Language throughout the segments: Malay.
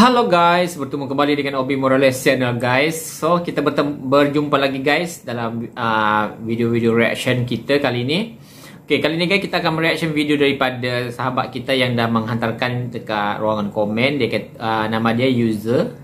Halo guys, bertemu kembali dengan Obi Morales channel guys. So kita berjumpa lagi guys dalam video-video reaction kita kali ini. Okay, kali ini guys kita akan reaction video daripada sahabat kita yang dah menghantarkan dekat ruangan komen. Dia kata, nama dia user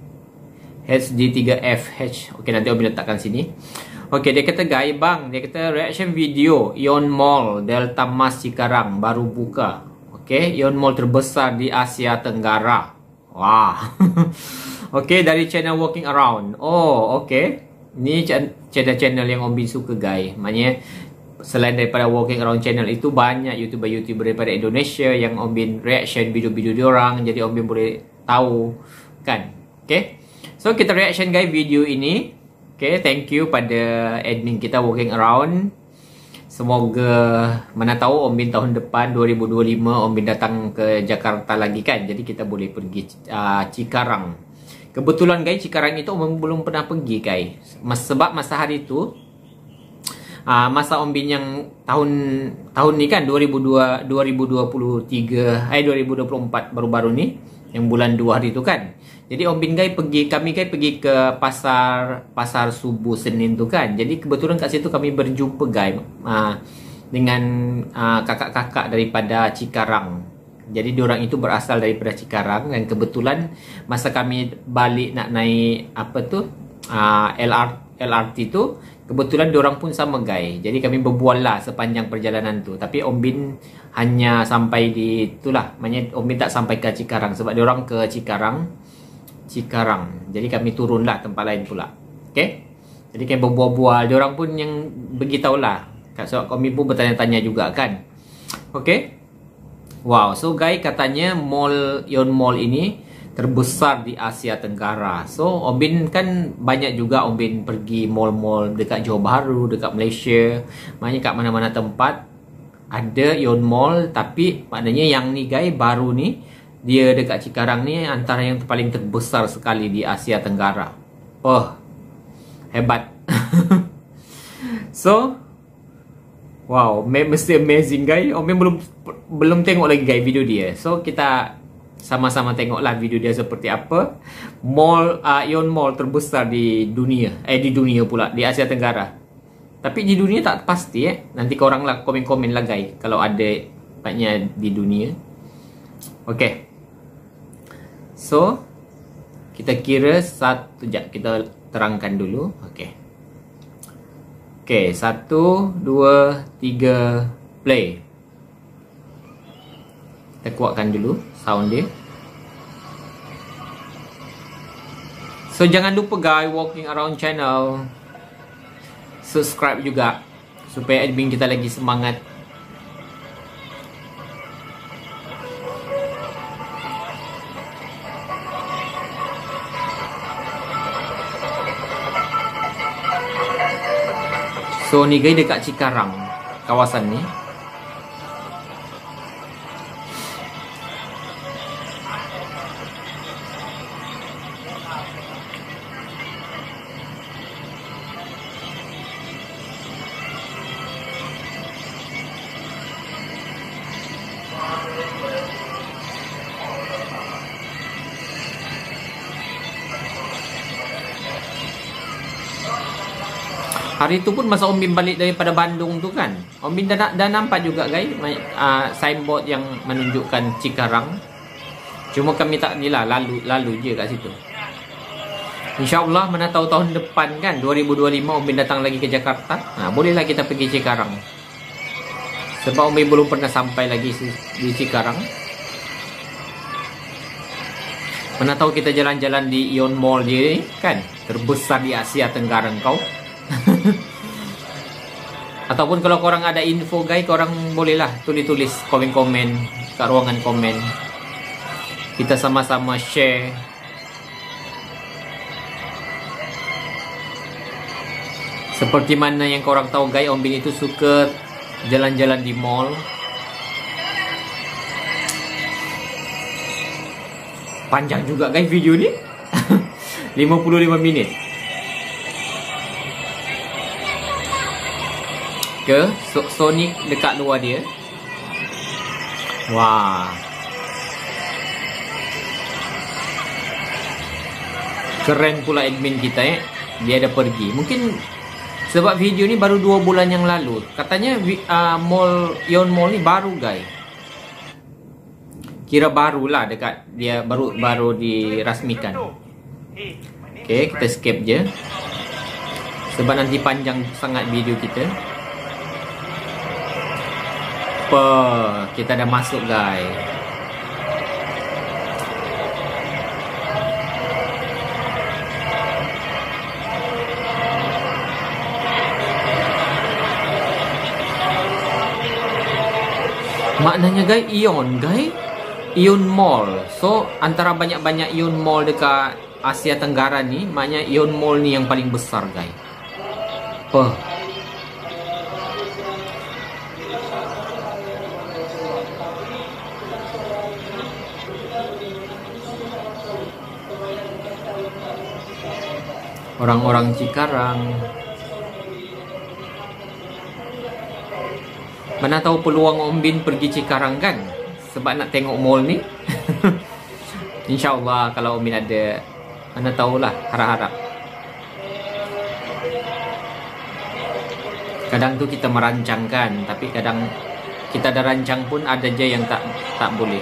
HD3FH. Okay, nanti Obi letakkan sini. Okay, dia kata guys bang, dia kata reaction video Ion Mall Delta Mas Cikarang baru buka. Okay, Ion Mall terbesar di Asia Tenggara. Wah. Okay, dari channel Walking Around. Oh, okay. Ini channel yang Om Bin suka guys. Maknanya selain daripada Walking Around channel itu, banyak YouTuber daripada Indonesia yang Om Bin reaction video-video diorang. Jadi Om Bin boleh tahu kan. Okay, so kita reaction guys video ini. Okay, thank you pada admin kita Walking Around. Semoga mana tahu Om Bin tahun depan 2025 Om Bin datang ke Jakarta lagi kan. Jadi kita boleh pergi Cikarang. Kebetulan guys Cikarang itu Om Bin belum pernah pergi guys. Sebab masa hari itu masa Om Bin yang tahun ni kan 2023 2024 baru-baru ni yang bulan 2 hari tu kan. Jadi Om Bin guys kami pergi ke pasar subuh Senin tu kan. Jadi kebetulan kat situ kami berjumpa guys dengan kakak-kakak daripada Cikarang. Jadi diorang itu berasal daripada Cikarang dan kebetulan masa kami balik nak naik apa tu LRT tu, kebetulan diorang pun sama guys. Jadi kami berbual lah sepanjang perjalanan tu. Tapi Om Bin hanya sampai di itulah, maknanya Om Bin tak sampai ke Cikarang sebab diorang ke Cikarang. Jadi kami turun lah tempat lain pula. Okay, jadi kami berbual-bual. Diorang pun yang beritahu lah. Sebab kami pun bertanya-tanya juga kan. Okay. Wow. So guys, katanya Ion Mall ini terbesar di Asia Tenggara. So Om Bin kan banyak juga Om Bin pergi mall-mall dekat Johor Bahru, dekat Malaysia. Maknanya kat mana-mana tempat ada Ion Mall. Tapi maknanya yang ni guys baru ni, dia dekat Cikarang ni antara yang paling terbesar sekali di Asia Tenggara. Oh, hebat. So, wow, mesti amazing guys. Om Bin belum tengok lagi guys video dia. So, kita sama-sama tengoklah video dia seperti apa. Ion Mall terbesar di dunia. Di dunia pula, di Asia Tenggara. Tapi di dunia tak pasti Nanti korang lah komen-komen lah guys kalau ada banyak di dunia. Okay. So, kita kira satu, kita terangkan dulu. Okay. Okay, 1, 2, 3, play. Kita kuatkan dulu sound dia. So, jangan lupa guys, Walking Around channel, subscribe juga supaya admin kita lagi semangat. So ni guys dekat Cikarang, kawasan ni. Hari tu pun masa Om Bin balik daripada Bandung tu kan, Om Bin dah nampak juga guys signboard yang menunjukkan Cikarang. Cuma kami tak ni lah, lalu je kat situ. InsyaAllah mana tahu tahun depan kan 2025 Om Bin datang lagi ke Jakarta, bolehlah kita pergi Cikarang. Sebab Om Bin belum pernah sampai lagi di Cikarang. Mana tahu kita jalan-jalan di Ion Mall je kan, terbesar di Asia Tenggara kau. Ataupun kalau korang ada info guys, korang bolehlah tulis komen-komen kat ruangan komen. Kita sama-sama share. Seperti mana yang korang tahu guys, Om Bin itu suka jalan-jalan di mall. Panjang juga guys video ni. 55 minit. Ke Sonic dekat luar dia. Wah. Keren pula admin kita dia ada pergi. Mungkin sebab video ni baru 2 bulan yang lalu. Katanya mall Ion Mall ni baru guys. Kira barulah dekat dia baru dirasmikan. Okey, kita skip je. Sebab nanti panjang sangat video kita. Kita dah masuk guys. Maknanya guys, Ion Mall. So antara banyak-banyak Ion Mall dekat Asia Tenggara ni, maknanya Ion Mall ni yang paling besar guys. Orang-orang Cikarang. Mana tahu peluang Om Bin pergi Cikarang kan? Sebab nak tengok mall ni. InsyaAllah kalau Om Bin ada, mana tahulah, harap-harap. Kadang tu kita merancangkan, tapi kadang kita ada rancang pun ada je yang tak boleh.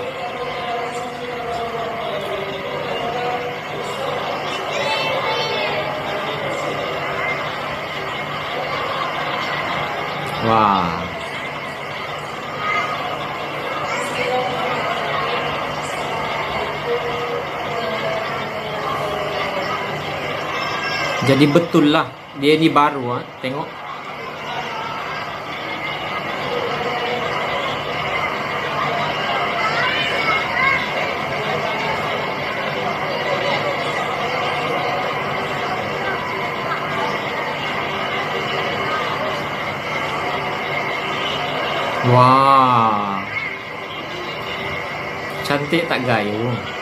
Wah. Jadi betul lah dia ni baru tengok. Wah. Cantik tak guys?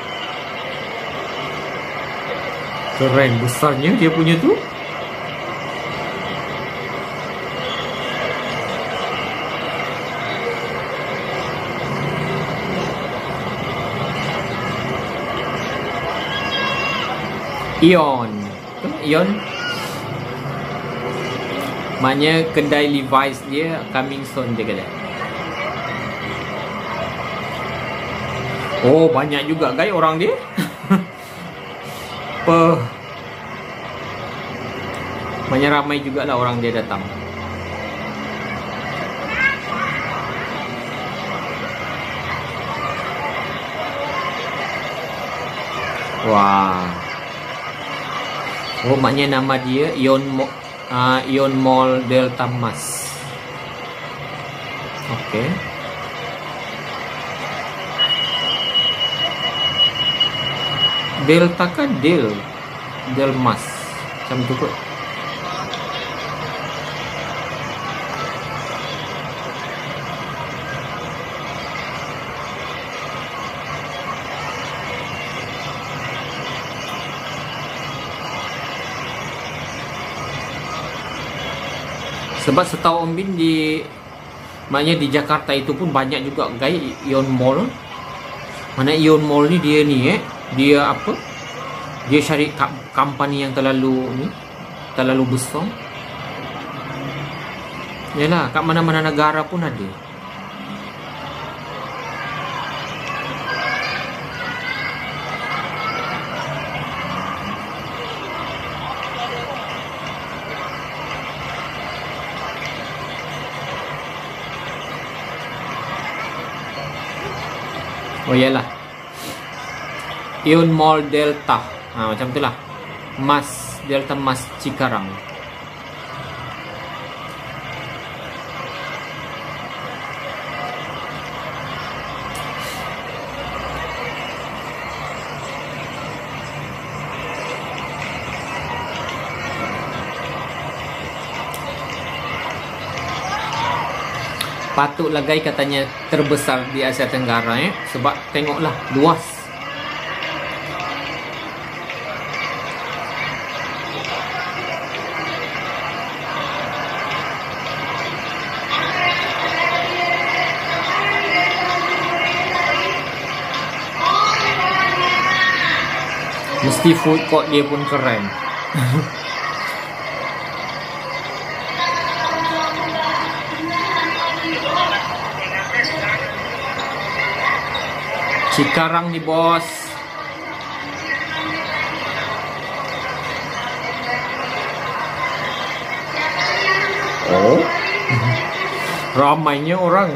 Keren besarnya dia punya tu. Ion. Maknanya kedai Levi's dia coming soon dia kata. Oh, banyak juga guys orang dia. Banyak ramai jugalah orang dia datang. Wah. Oh, maknanya nama dia Ion Mall Delta Mas. Okey. Delta kan Delmas macam tu kot. Sebab setahu Om Bin maknanya di Jakarta itu pun banyak juga guys Ion Mall. Mana Ion Mall ni dia apa? Dia cari company yang terlalu besar. Yalah, kat mana-mana negara pun ada. Oh yalah, Ion Mall Delta, macam itulah. Mas Delta Mas Cikarang. Patutlah guys katanya terbesar di Asia Tenggara sebab tengoklah luas. Mesti food court dia pun keren. Cikarang nih bos. Oh, ramainya orang.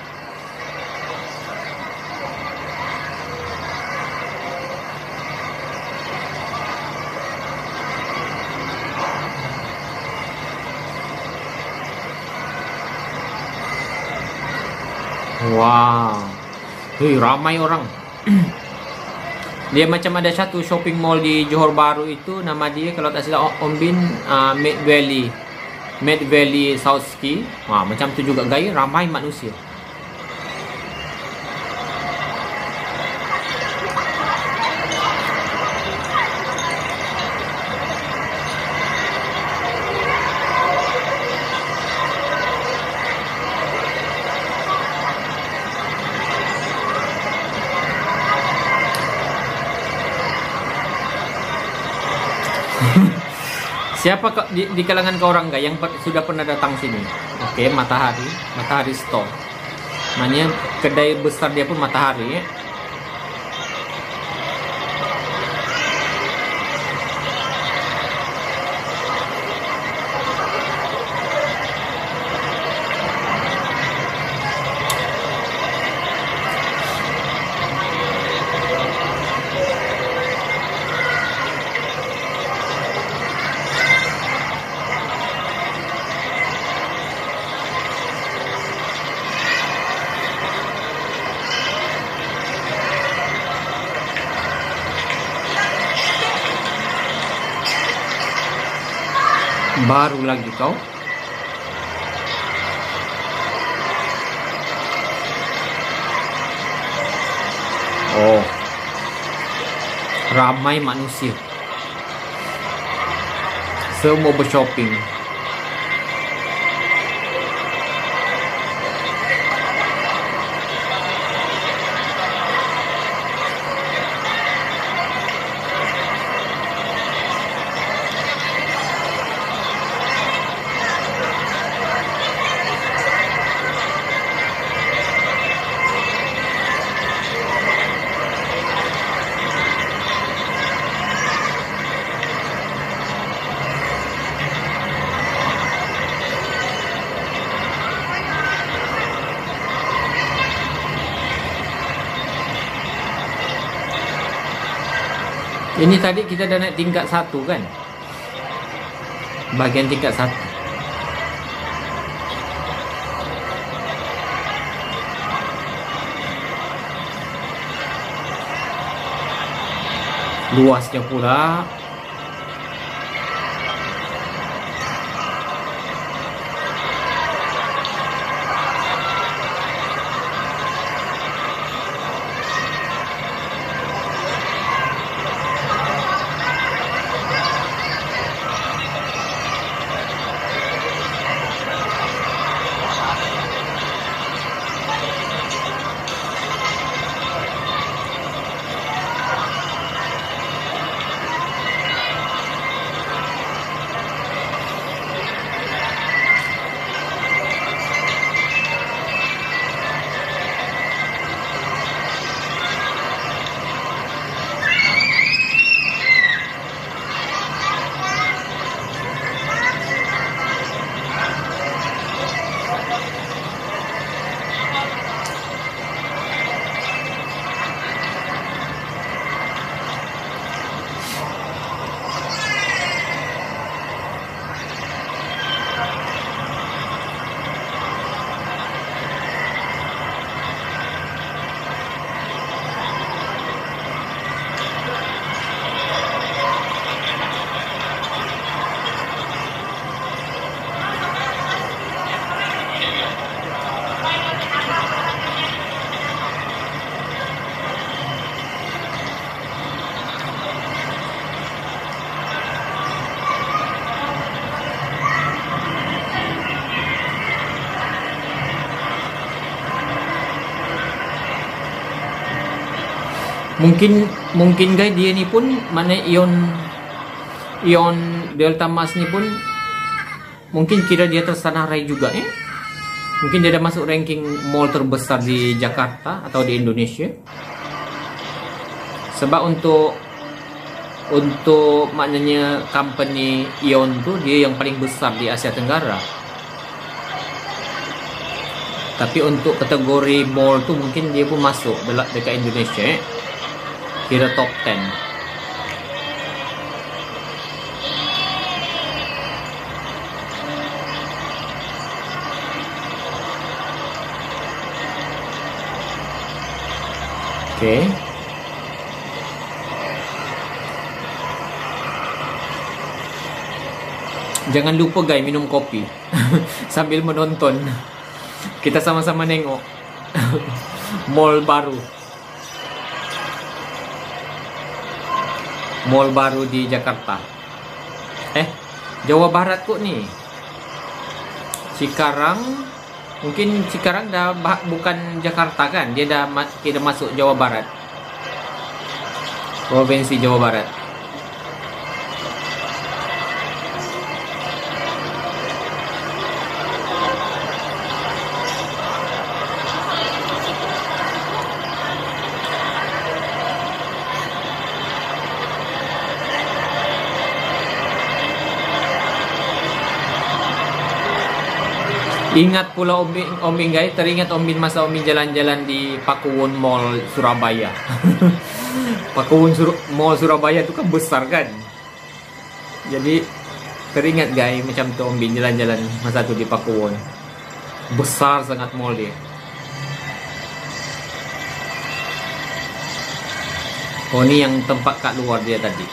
Wow, ramai orang. Dia macam ada satu shopping mall di Johor Bahru itu, nama dia kalau tak silap Om Bin, Mid Valley South Ski. Macam tu juga gaya, ramai manusia. Siapa di kalangan kau orang yang sudah pernah datang sini? Oke, Matahari Store. Namanya kedai besar dia pun Matahari ya. Baru lagi kau. Oh, ramai manusia. Semua bershopping. Ini tadi kita dah naik tingkat 1 kan? Bahagian tingkat 1. Luasnya pula. Mungkin guys, dia ni pun mana Ion Delta Mas ni pun mungkin kira dia tersanah rai juga ya. Mungkin dia dah masuk ranking mall terbesar di Jakarta atau di Indonesia. Sebab untuk maknanya company Ion tu dia yang paling besar di Asia Tenggara. Tapi untuk kategori mall tu mungkin dia pun masuk dekat Indonesia ya. Kira top 10. Okay. Jangan lupa guys minum kopi sambil menonton. Kita sama-sama nengok mall baru. Mall baru di Jakarta. Jawa Barat kok ni. Cikarang. Mungkin Cikarang dah bukan Jakarta kan. Dia dah masuk Jawa Barat. Provinsi Jawa Barat. Ingat pula Om Bin guys, teringat Om Bin masa Om Bin jalan-jalan di Pakuwon Mall Surabaya. Pakuwon Mall Surabaya tu kan besar kan. Jadi teringat guys macam tu Om Bin jalan-jalan masa tu di Pakuwon. Besar sangat mall dia. Oh ni yang tempat kat luar dia tadi.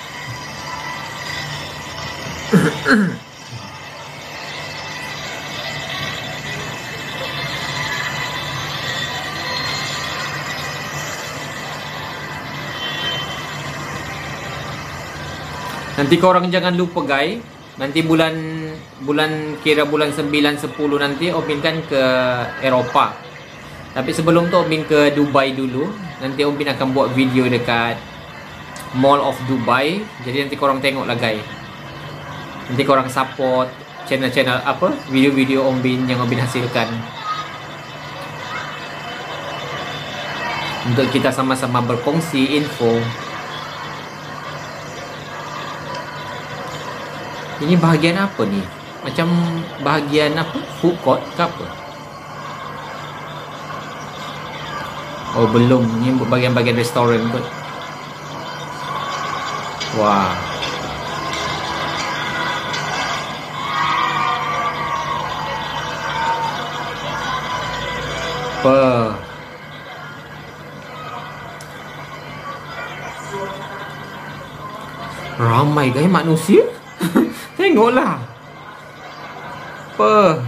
Nanti korang jangan lupa guys, nanti bulan 9, 10 nanti Om Bin kan ke Eropah. Tapi sebelum tu Om Bin ke Dubai dulu. Nanti Om Bin akan buat video dekat Mall of Dubai. Jadi nanti korang tengok lah guys. Nanti korang support channel-channel apa, video-video Om Bin yang Om Bin hasilkan. Untuk kita sama-sama berkongsi info. Ini bahagian apa ni? Macam bahagian apa? Food court ke apa? Oh belum. Ni bahagian-bahagian restoran kot. Wah. Apa? Ramai guys manusia. Tengoklah. Apa?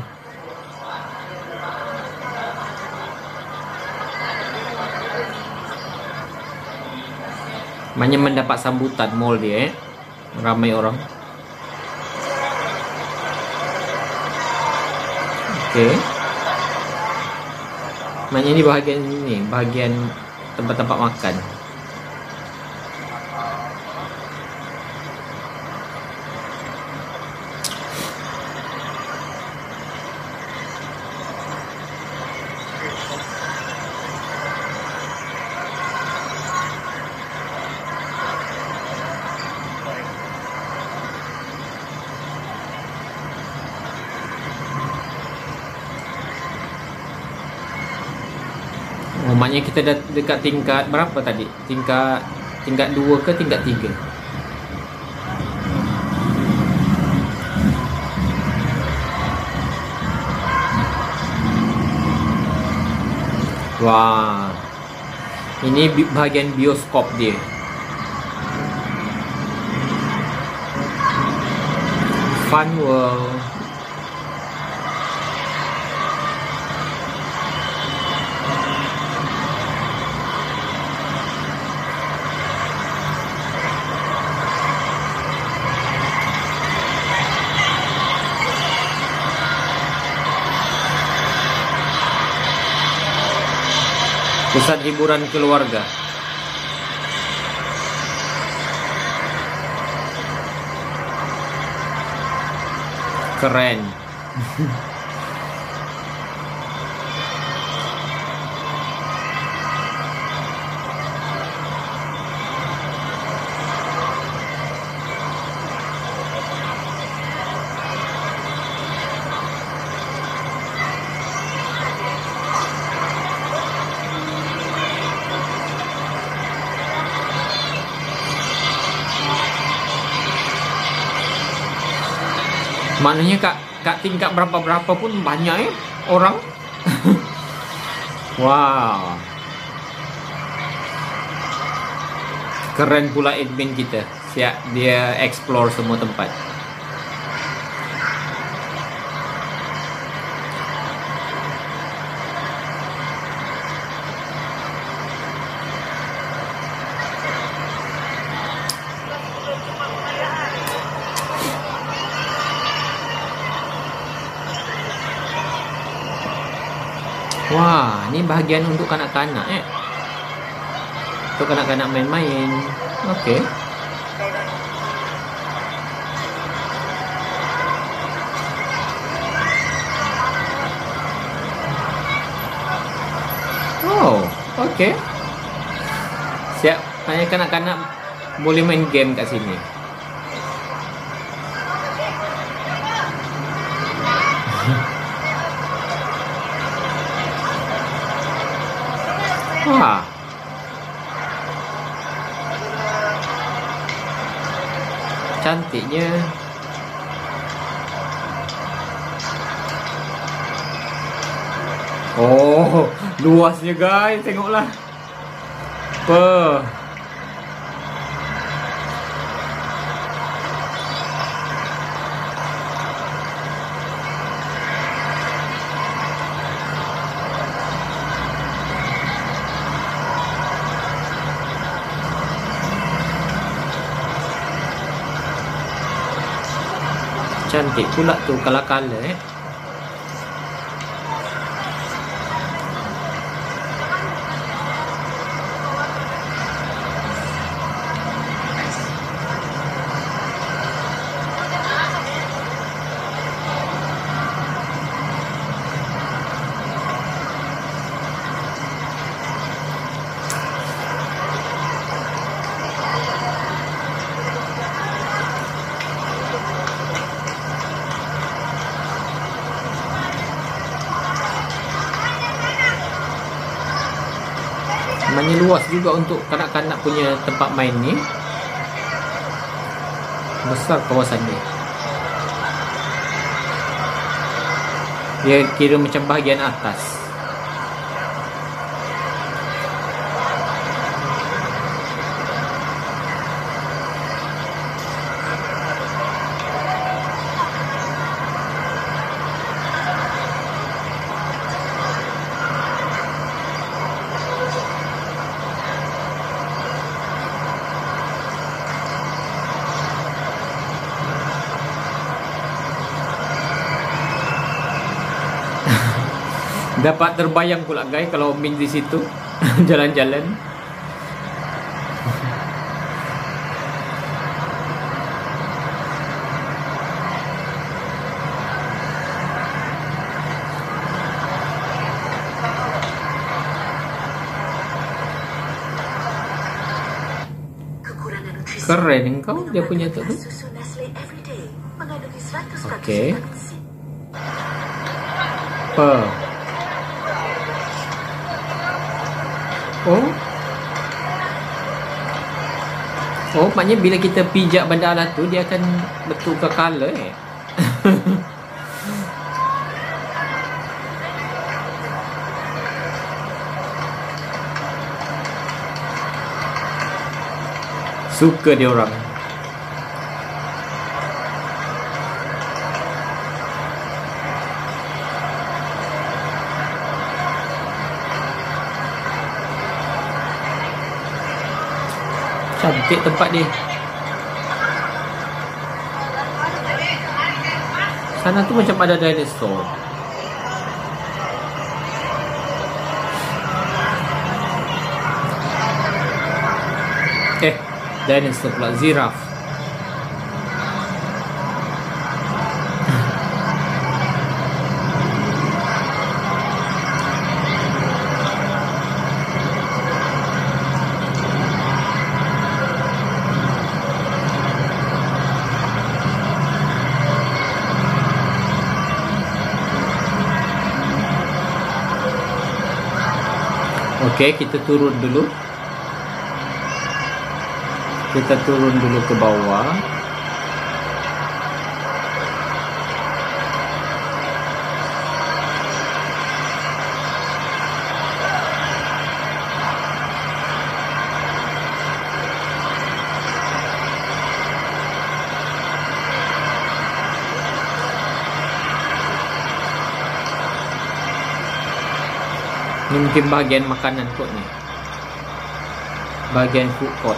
Banyak mendapat sambutan mall dia Ramai orang. Okey. Maknanya ni bahagian tempat-tempat makan. Oh, maknanya kita dah dekat tingkat berapa tadi? Tingkat 2 ke tingkat 3? Wah. Ini bahagian bioskop dia. Fun World. Pusat hiburan keluarga. Keren. Maknanya kat tingkat berapa-berapa pun banyak orang. Wow. Keren pula admin kita. Siap dia explore semua tempat. Wah, ni bahagian untuk kanak-kanak untuk kanak-kanak main-main. Okey. Oh, okey. Siap. Hanya kanak-kanak boleh main game kat sini. Wah. Cantiknya. Oh, luasnya guys, tengoklah. Apa? Cantik pula tu color-color Namanya luas juga untuk kanak-kanak punya tempat main ni. Besar kawasan dia. Dia kira macam bahagian atas. Dapat terbayang pula guys kalau Min di situ jalan-jalan. Keren engkau dia punya tu. Okey. Apa? Oh, maknanya bila kita pijak benda alat tu dia akan betulkan color Suka dia orang. Cantik tempat dia. Sana tu macam ada dinosaur. Dinosaur pula, ziraf. Okey, kita turun dulu. Kita turun dulu ke bawah. Ini mungkin bahagian makanan kot ni. Bahagian food court.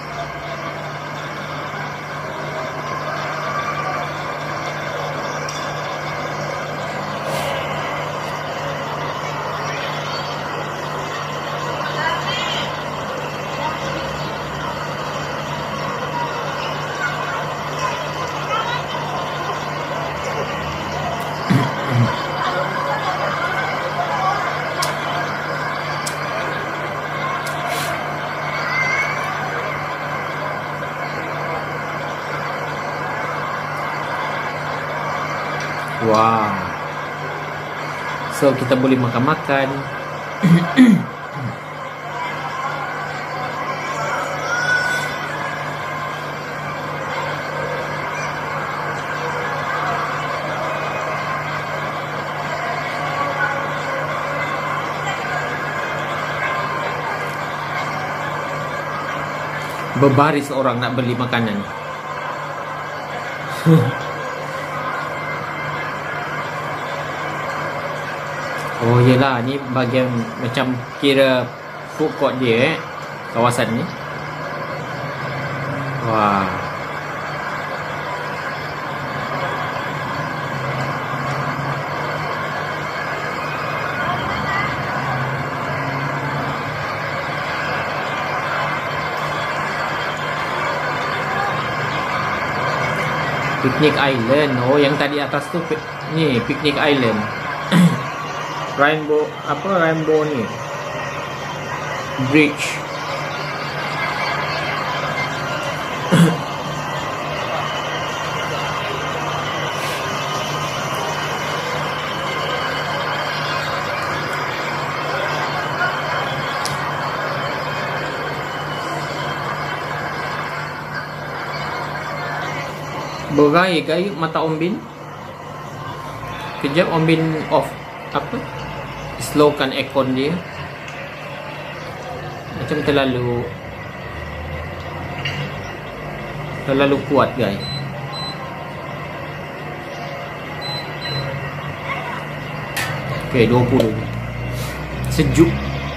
Wow. So kita boleh makan-makan. Berbaris orang nak beli makanan. Oh yelah, ni bahagian macam kira food court dia kawasan ni. Wah. Picnic Island. Oh, yang tadi atas tu ni Picnic Island. Rainbow ni bridge. Bergaya-gaya mata Ombin. Kejap Ombin off slowkan aircon dia. Macam terlalu kuat guys. Okay, 20 sejuk.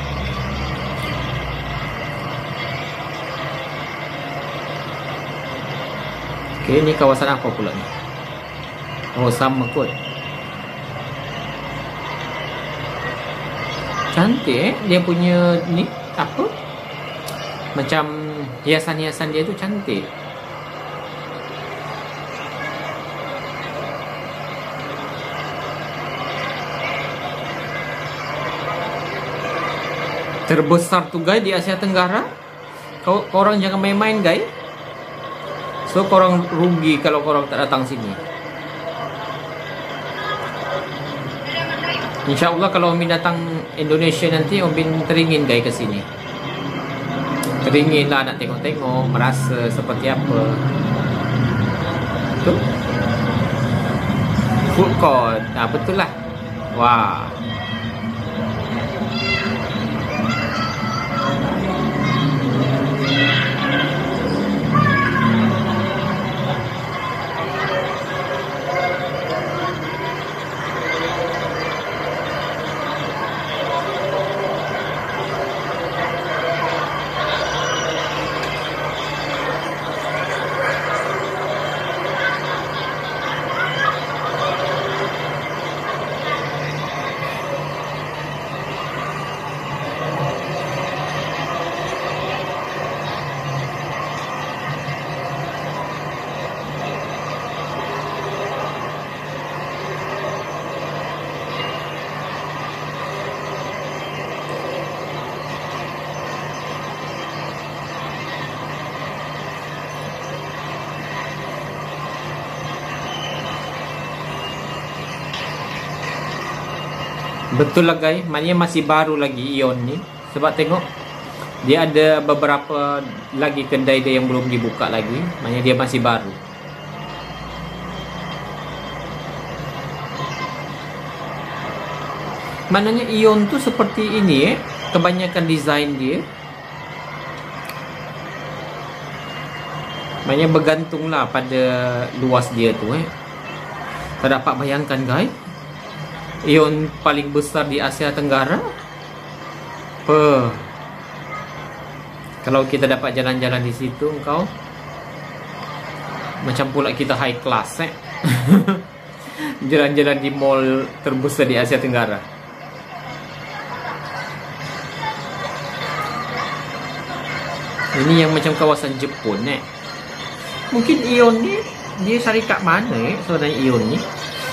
Okay, ni kawasan apa pula ni? Oh, sama kot. Cantik dia punya ni apa? Macam hiasan-hiasan dia tu cantik. Terbesar tu guys di Asia Tenggara. Korang jangan main-main guys. So korang rugi kalau korang tak datang sini. InsyaAllah kalau Ombin datang Indonesia nanti, Ombin teringin guys ke sini. Teringin lah nak tengok-tengok, merasa seperti apa. Tu food court. Betul lah. Wah. Betul lah guys, maknanya masih baru lagi Ion ni. Sebab tengok dia ada beberapa lagi kedai dia yang belum dibuka lagi. Maknanya dia masih baru. Maknanya Ion tu seperti ini kebanyakan design dia. Maknanya bergantunglah pada luas dia tu Tak dapat bayangkan guys, Ion paling besar di Asia Tenggara. Kalau kita dapat jalan-jalan di situ, kau macam pula kita high class jalan-jalan di mall terbesar di Asia Tenggara. Ini yang macam kawasan Jepun Mungkin Ion ni dia syarikat mana sebenarnya Ion ni?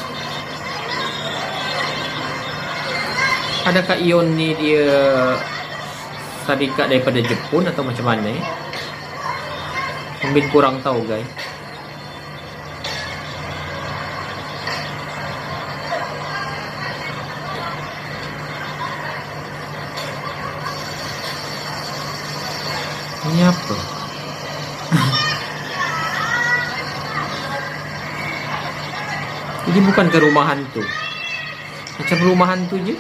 Adakah Ion ni dia syarikat daripada Jepun atau macam mana Mungkin kurang tahu guys. Ini apa? Ini bukan ke rumah hantu. Macam rumah hantu je.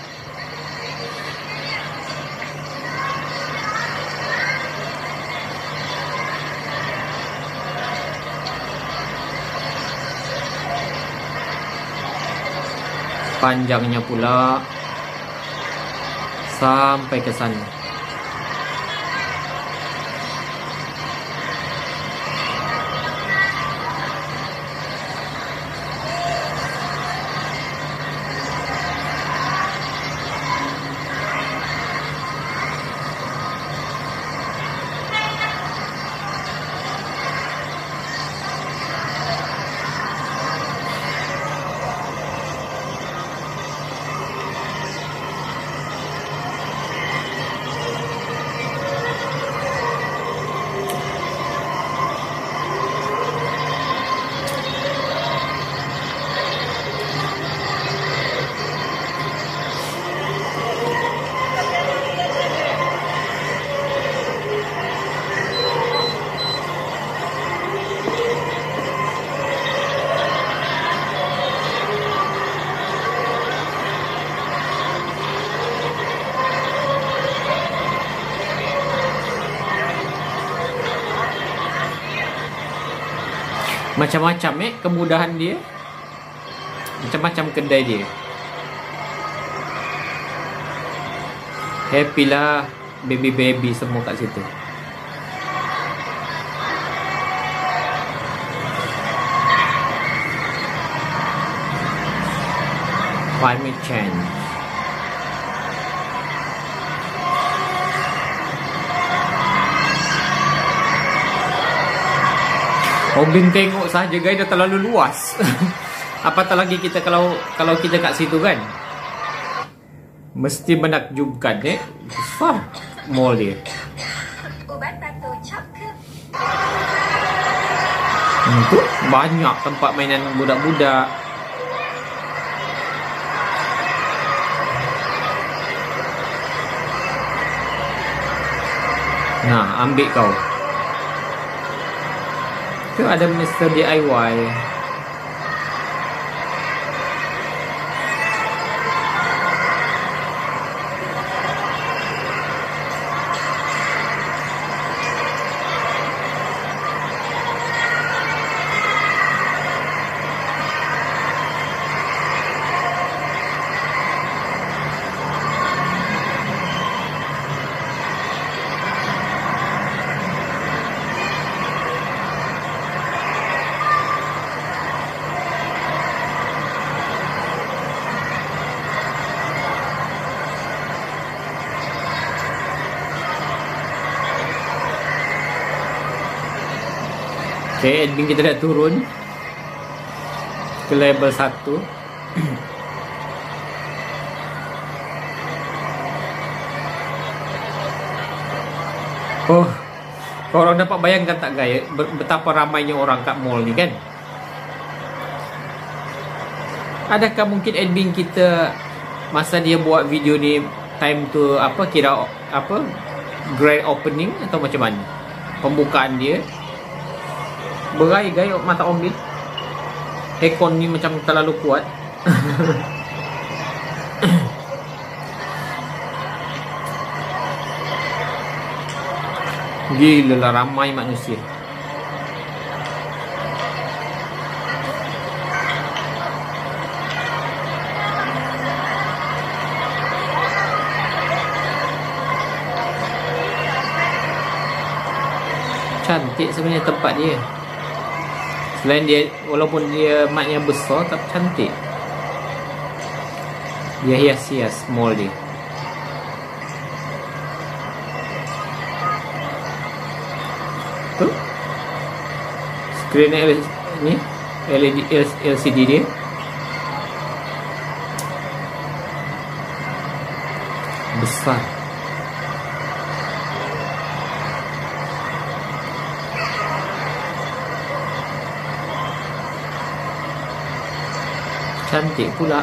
Panjangnya pula sampai ke sana. Macam-macam kemudahan dia. Macam-macam kedai dia. Happy lah baby-baby semua kat situ. Climate change. Obin tengok saja guys dah terlalu luas. Apatah lagi kita kalau kita kat situ kan. Mesti menakjubkan besar mall dia. Itu banyak tempat mainan budak-budak. Nah, ambil kau. Tu ada Mr. DIY. Okay, admin kita dah turun ke level 1. Oh, korang dapat bayangkan tak guys, betapa ramainya orang kat mall ni kan? Adakah mungkin admin kita masa dia buat video ni time tu apa, kira apa, grand opening atau macam mana pembukaan dia. Berai-gai mata Om Bin. Aircon ni macam terlalu kuat. Gila lah ramai manusia. Cantik sebenarnya tempat dia. Selain dia, walaupun dia matnya besar, tapi cantik. Dia hias-hias mall dia. Tu screen ni LED LCD dia. Besar. Cantik pula.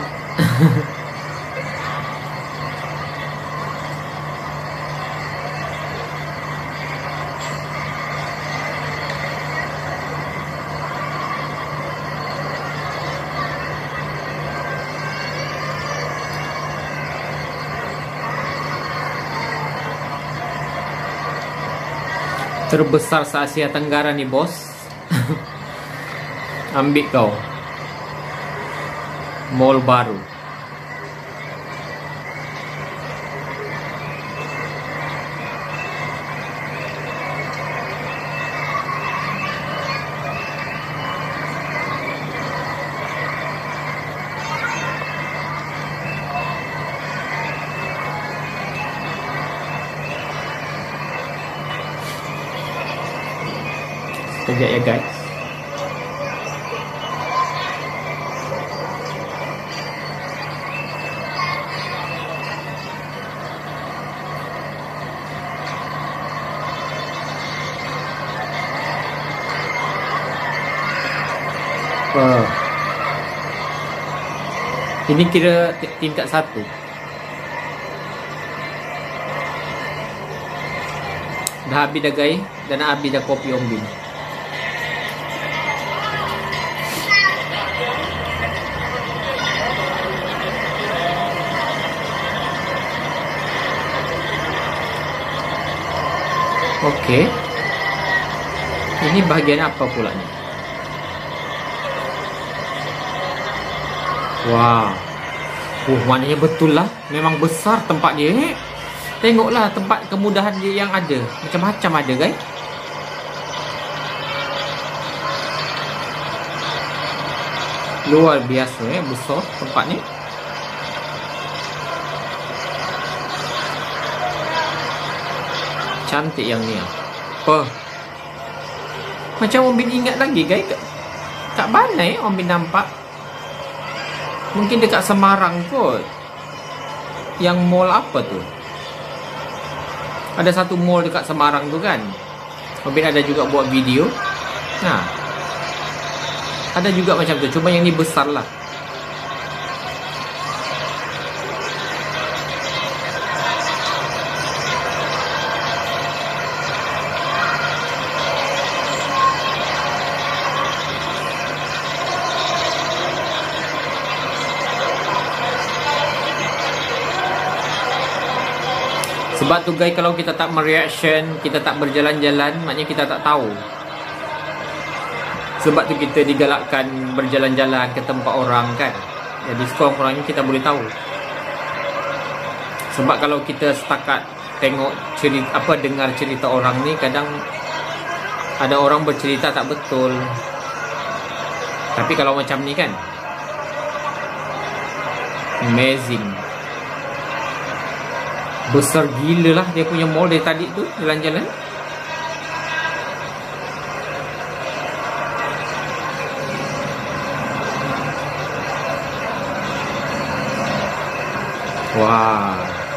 Terbesar se-Asia Tenggara ni bos. Ambil kau. Mall baru. Sekejap ya guys. Ini kira tingkat 1. Dah habis dah guys. Dan dah habis dah kopi Om Bin. Okey. Ini bahagian apa pula ni? Wah. Maknanya betul lah. Memang besar tempat dia. Tengoklah tempat kemudahan dia yang ada. Macam-macam ada guys. Luar biasa besar tempat ni. Cantik yang ni. Apa? Macam Om Bin ingat lagi guys. Kat mana Om Bin nampak? Mungkin dekat Semarang kot. Yang mall apa tu? Ada satu mall dekat Semarang tu kan. Om Bin ada juga buat video. Nah, ada juga macam tu. Cuma yang ni besar lah. Sebab tu guys, kalau kita tak mereaction, kita tak berjalan-jalan, maknanya kita tak tahu. Sebab tu kita digalakkan berjalan-jalan ke tempat orang kan. Jadi sekurang-kurangnya kita boleh tahu. Sebab kalau kita setakat tengok cerita, apa, dengar cerita orang ni, kadang ada orang bercerita tak betul. Tapi kalau macam ni kan, amazing. Besar gila lah dia punya mall dari tadi tu jalan-jalan. Wah.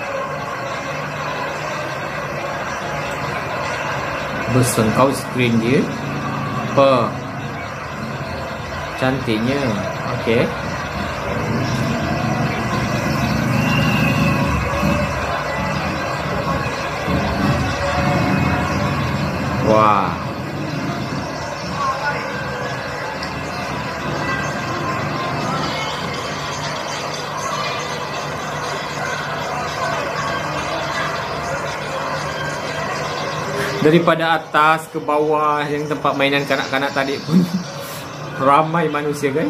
Besar kau screen dia. Apa? Cantiknya. Okey. Wah. Daripada atas ke bawah yang tempat mainan kanak-kanak tadi pun ramai manusia kan.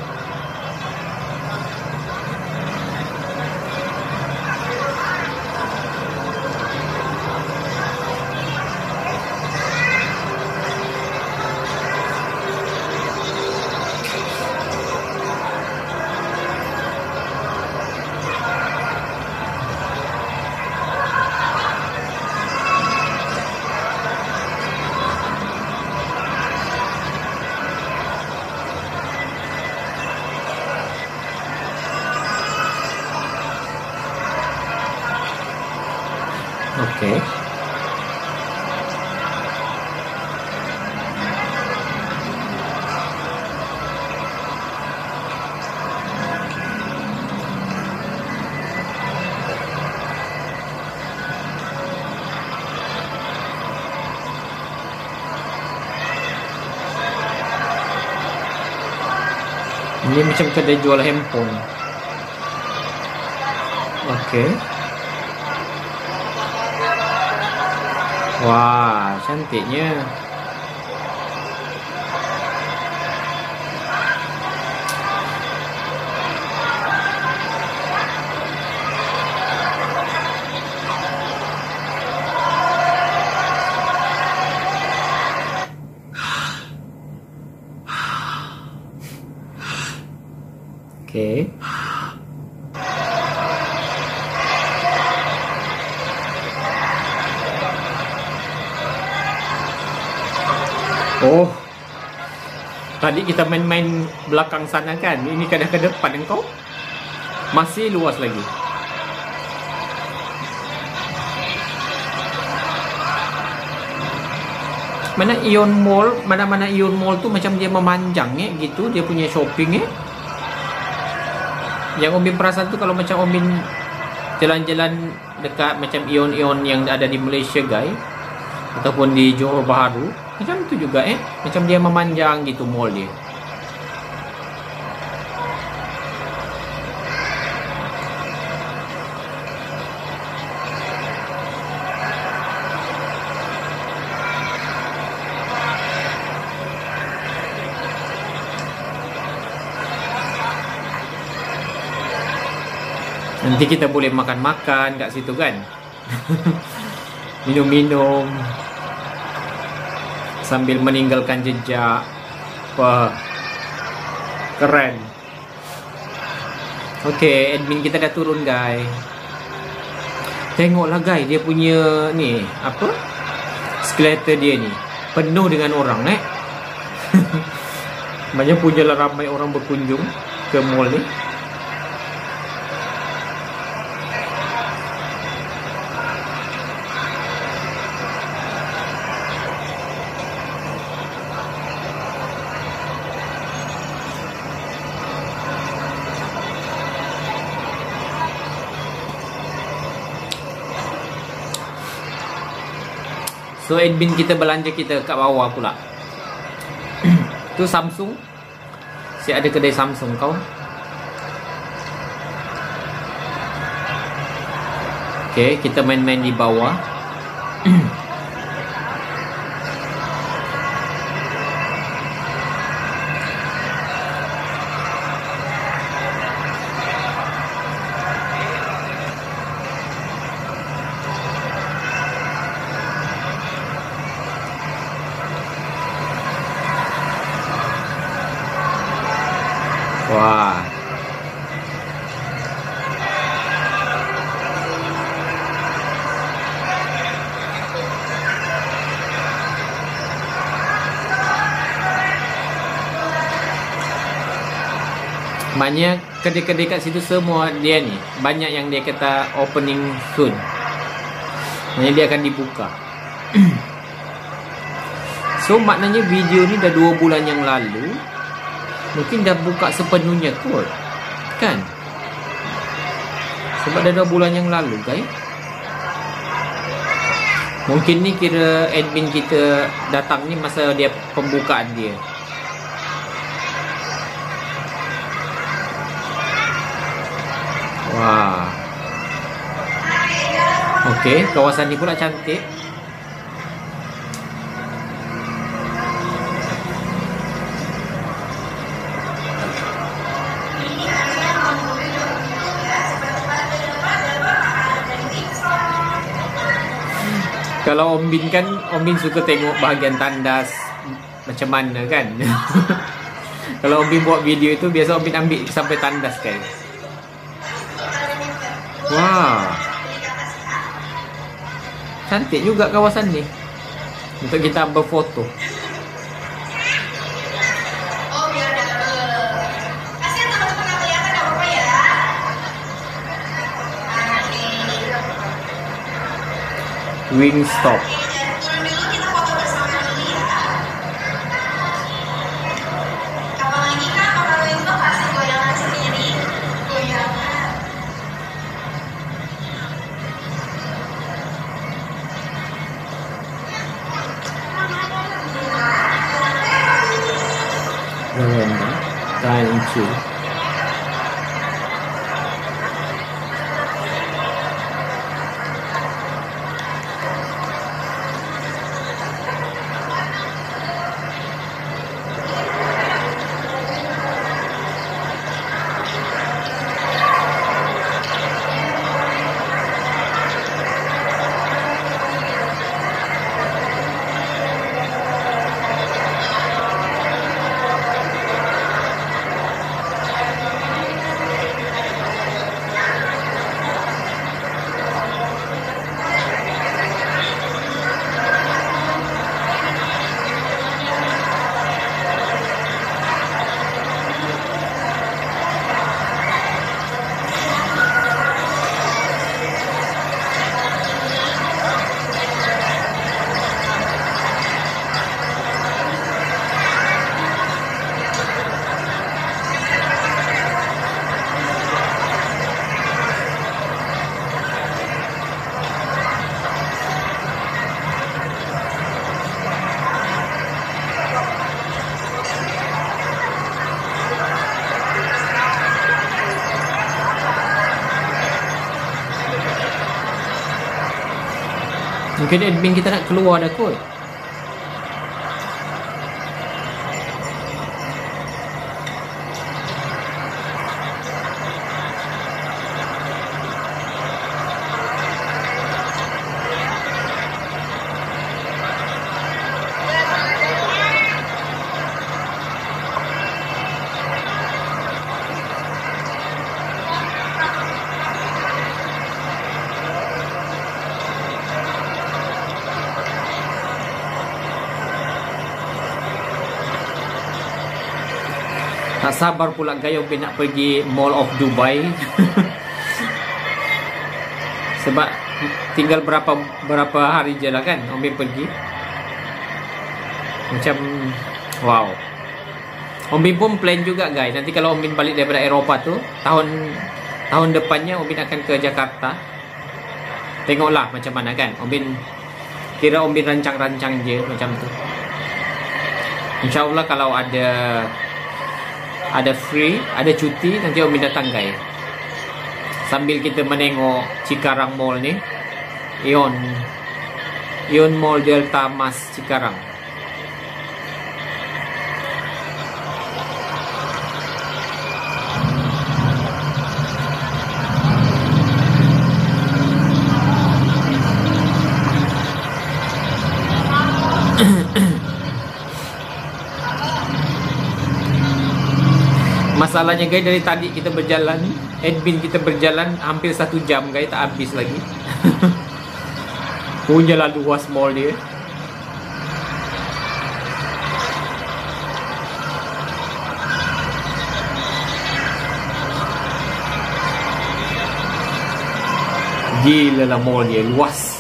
Okey. Ini macam kedai jual handphone. Okey. Wah, cantiknya. Okey. Oh, tadi kita main-main belakang sana kan. Ini kadang ke depan engkau masih luas lagi. Mana Ion Mall, mana-mana Ion Mall tu macam dia memanjang gitu, dia punya shopping Yang Om Bin perasan tu kalau macam Om Bin jalan-jalan dekat macam Ion-Ion yang ada di Malaysia guys, ataupun di Johor Bahru, macam tu juga macam dia memanjang gitu mall dia. Nanti kita boleh makan-makan kat situ kan. Minum-minum sambil meninggalkan jejak. Wah, keren. Okey, admin kita dah turun guys. Tengoklah guys, dia punya ni apa, skeleton dia ni penuh dengan orang Banyak punyalah ramai orang berkunjung ke mall ni. So admin kita belanja kita kat bawah pula. Tu Samsung. Si ada kedai Samsung kau. Okay, kita main-main di bawah. Wah. Banyak kedai-kedai kat situ semua dia ni. Banyak yang dia kata opening soon. Maknanya dia akan dibuka. So maknanya video ni dah 2 bulan yang lalu. Mungkin dah buka sepenuhnya kot, kan? Sebab dah 2 bulan yang lalu guys. Mungkin ni kira admin kita datang ni masa dia pembukaan dia. Wah. Okey, kawasan ni pula cantik. Kalau Om Bin kan, Om Bin suka tengok bahagian tandas macam mana kan. Kalau Om Bin buat video itu, biasa Om Bin ambil sampai tandas kan. Wah, cantik juga kawasan ni untuk kita berfoto. Wingstop. Time to mungkin admin kita nak keluar dah kot. Tak sabar pula gaya Om Bin nak pergi Mall of Dubai. Sebab tinggal berapa hari je lah kan Om Bin pergi. Macam wow. Om Bin pun plan juga guys, nanti kalau Om Bin balik daripada Eropah tu, tahun depannya Om Bin akan ke Jakarta. Tengoklah macam mana kan. Om Bin kira Om Bin rancang-rancang je macam tu. InsyaAllah kalau ada free, ada cuti, nanti Om Bin datang guys. Sambil kita menengok Cikarang Mall ni, Ion Mall Delta Mas Cikarang. Masalahnya guys, dari tadi kita berjalan, admin kita berjalan hampir 1 jam guys, tak habis lagi. Punyalah luas mall dia. Gila lah mall dia, luas.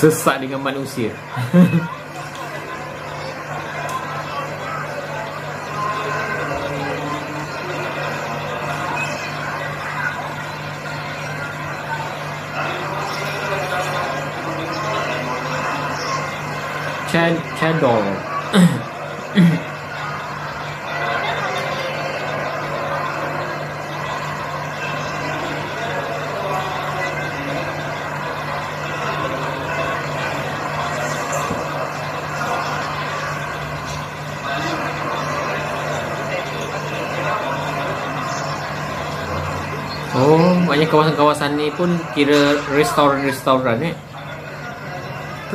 Sesak dengan manusia. Chador. Oh, banyak kawasan-kawasan ni pun kira restoran-restoran tu.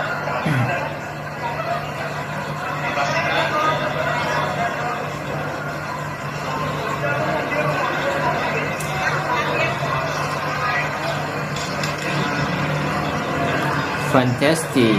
Fantastic.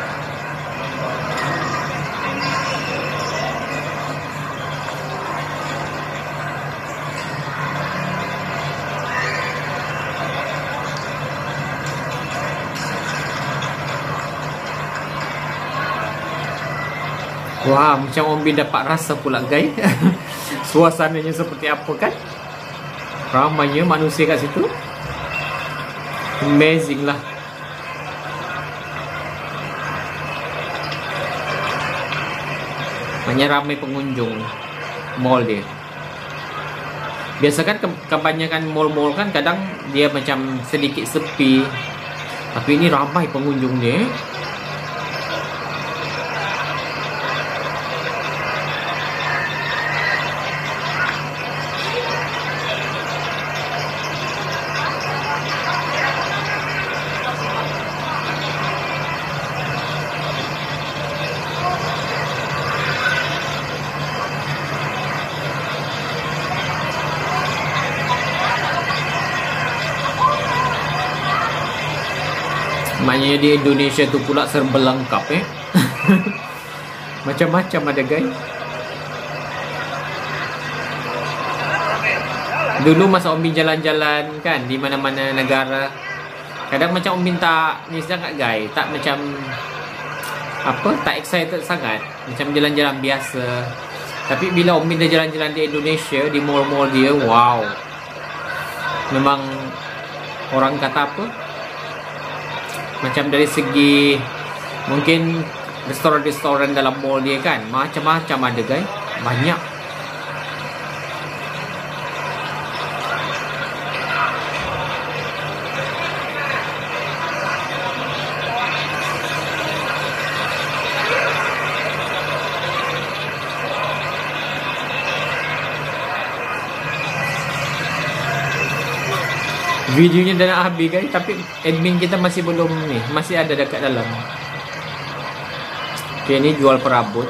Wah, macam Om Bin dapat rasa pula guys. Suasananya seperti apa kan? Ramainya manusia kat situ. Amazing lah. Banyak ramai pengunjung mall dia. Biasa kan kebanyakan mall-mall kan kadang dia macam sedikit sepi. Tapi ini ramai pengunjung dia. Maknanya di Indonesia tu pula serba lengkap Macam-macam ada guys. Dulu masa Om Bin jalan-jalan kan di mana-mana negara, kadang macam Om Bin tak ni sangat guys, tak macam apa, tak excited sangat, macam jalan-jalan biasa. Tapi bila Om Bin dah jalan-jalan di Indonesia, di mall-mall dia, wow, memang orang kata apa, macam dari segi mungkin restoran-restoran dalam mall dia kan macam-macam ada guys, banyak. Videonya dah nak habis guys, tapi admin kita masih belum ni, masih ada dekat dalam. Okay, ni jual perabot.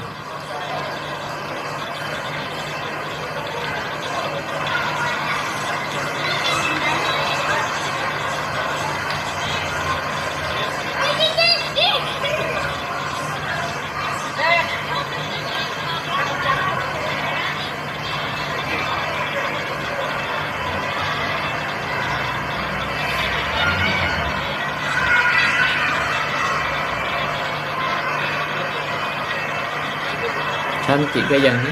Cantik ke yang ni?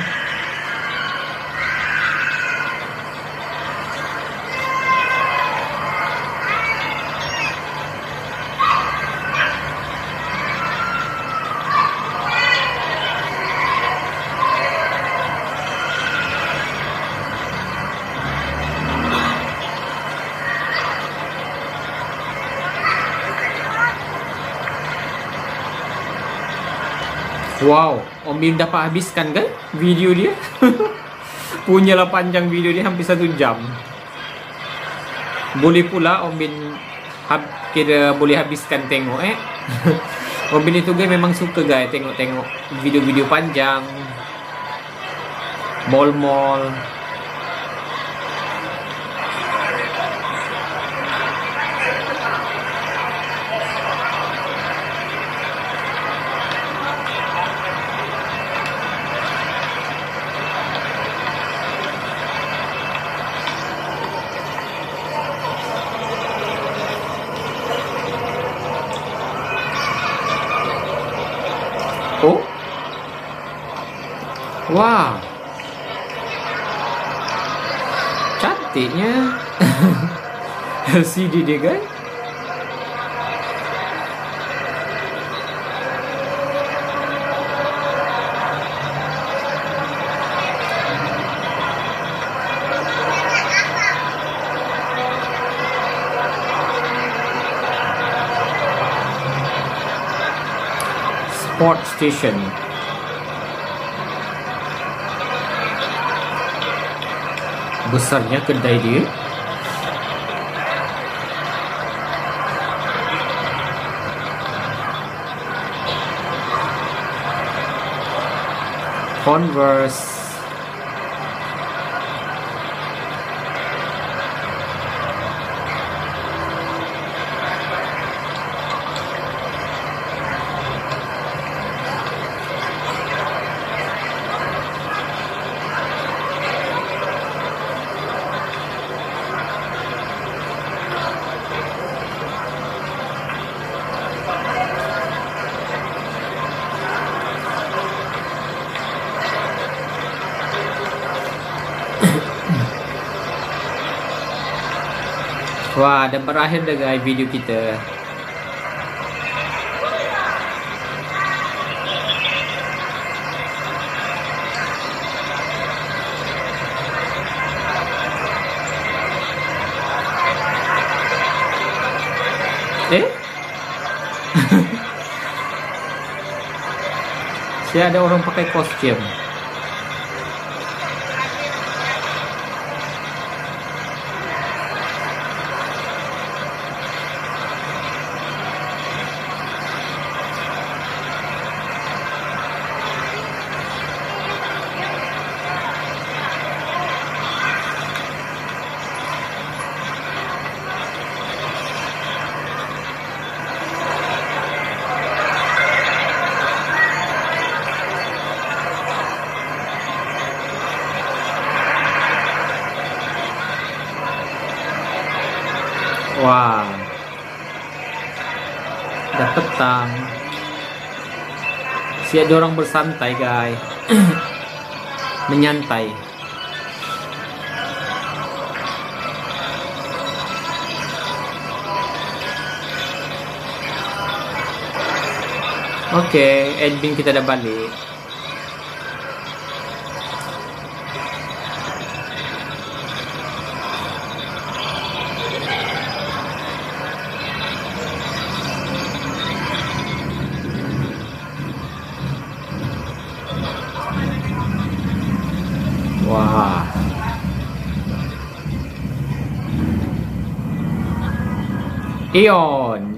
Wow, Om Bin dapat habiskan kan video dia. Punyalah panjang video dia, hampir 1 jam. Boleh pula Om Bin kira boleh habiskan tengok Om Bin itu guys memang suka guys tengok-tengok video-video panjang mall-mall. Wah, cantiknya. LCD dia guys. Sport station. Besarnya kedai dia. Converse. Wah, dah berakhir dah guys video kita. Saya ada orang pakai kostum. Wah, dah petang. Siap dorang bersantai guys. Menyantai. Oke, admin kita dah balik. Wah. Ion.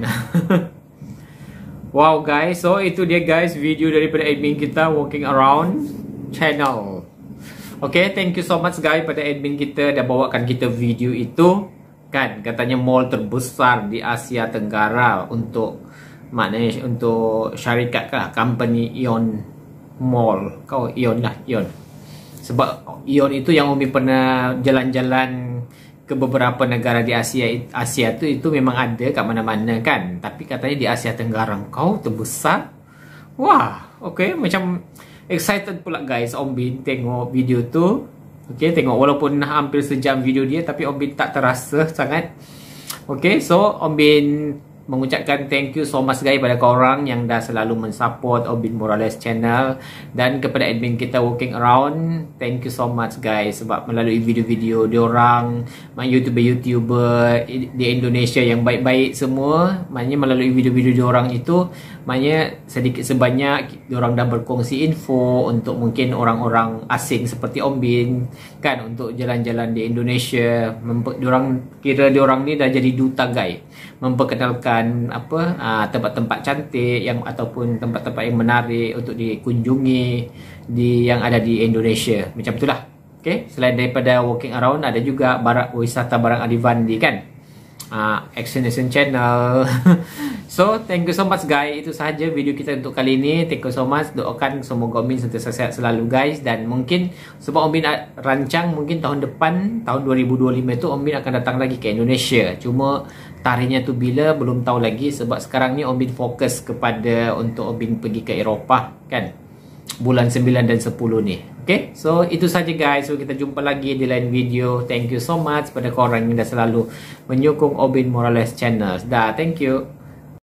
Wow guys, so itu dia guys video daripada admin kita Walking Around channel. Okay, thank you so much guys pada admin kita dah bawakan kita video itu. Kan, katanya mall terbesar di Asia Tenggara untuk maknanya untuk syarikat kah, company Ion Mall. Kau Ion lah, Ion. Sebab Ion itu yang Umi pernah jalan-jalan ke beberapa negara di Asia itu memang ada kat mana-mana kan. Tapi katanya di Asia Tenggara kau terbesar. Wah, okay, macam excited pula guys Om Bin tengok video tu. Okay, tengok walaupun hampir sejam video dia tapi Om Bin tak terasa sangat. Okay, so Om Bin mengucapkan thank you so much guys pada korang yang dah selalu mensupport Om Bin Morales channel, dan kepada admin kita Walking Around, thank you so much guys sebab melalui video-video diorang, YouTuber-YouTuber di Indonesia yang baik-baik semua, maknanya melalui video-video diorang itu, maknanya sedikit sebanyak diorang dah berkongsi info untuk mungkin orang-orang asing seperti Om Bin kan, untuk jalan-jalan di Indonesia. Diorang kira diorang ni dah jadi duta guys, memperkenalkan tempat-tempat cantik yang ataupun tempat-tempat yang menarik untuk dikunjungi di yang ada di Indonesia. Macam itulah. Okey, selain daripada Walking Around ada juga wisata barang Adivandi kan. Action Channel. So, thank you so much guys. Itu sahaja video kita untuk kali ini. Thank you so much. Doakan semoga Om Bin sentiasa sehat selalu guys, dan mungkin sebab Om Bin rancang mungkin tahun depan, tahun 2025 itu Om Bin akan datang lagi ke Indonesia. Cuma tarikhnya tu bila belum tahu lagi sebab sekarang ni Om Bin fokus kepada untuk Om Bin pergi ke Eropah kan. bulan 9 dan 10 ni. Okay, so itu saja guys. So kita jumpa lagi di lain video. Thank you so much pada korang yang dah selalu menyokong Obin Morales channel. Dah, thank you.